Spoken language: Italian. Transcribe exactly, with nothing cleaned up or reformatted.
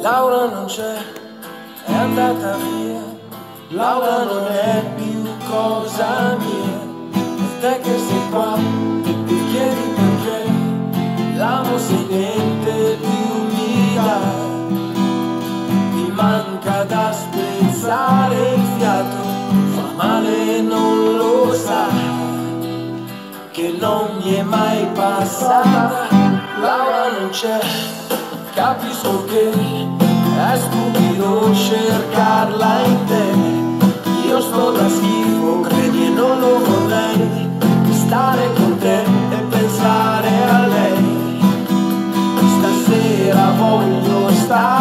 Laura non c'è, è andata via. Laura non è più cosa mia. E te che sei qua, ti chiedi perché. L'amo se niente più mi dà. Mi manca da spezzare il fiato. Fa male, non lo sa, che non mi è mai passata. Laura non c'è, capisco che è stupido cercarla in te. Io sto da schifo, credi e non lo vorrei, stare con te e pensare a lei. Stasera voglio stare